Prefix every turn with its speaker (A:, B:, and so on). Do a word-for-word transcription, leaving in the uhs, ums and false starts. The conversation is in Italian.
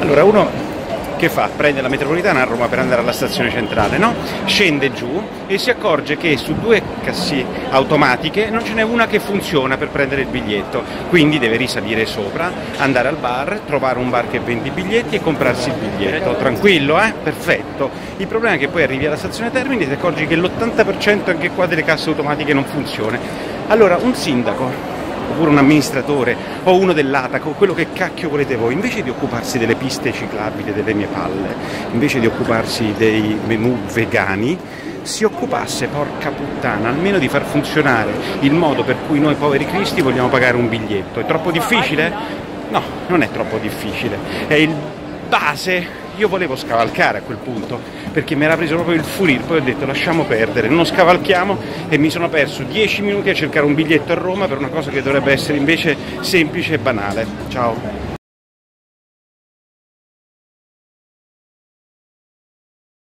A: Allora uno che fa? Prende la metropolitana a Roma per andare alla stazione centrale, no? Scende giù e si accorge che su due casse automatiche non ce n'è una che funziona per prendere il biglietto, quindi deve risalire sopra, andare al bar, trovare un bar che vende i biglietti e comprarsi il biglietto. Tranquillo, eh? Perfetto. Il problema è che poi arrivi alla stazione Termini e ti accorgi che l'ottanta per cento anche qua delle casse automatiche non funziona. Allora un sindaco oppure un amministratore o uno dell'Ataco, quello che cacchio volete voi, invece di occuparsi delle piste ciclabili delle mie palle, invece di occuparsi dei menù vegani, si occupasse, porca puttana, almeno di far funzionare il modo per cui noi poveri cristi vogliamo pagare un biglietto. È troppo difficile? No, non è troppo difficile, è il base. Io volevo scavalcare a quel punto, perché mi era preso proprio il furir, poi ho detto lasciamo perdere, non scavalchiamo, e mi sono perso dieci minuti a cercare un biglietto a Roma per una cosa che dovrebbe essere invece semplice e banale. Ciao.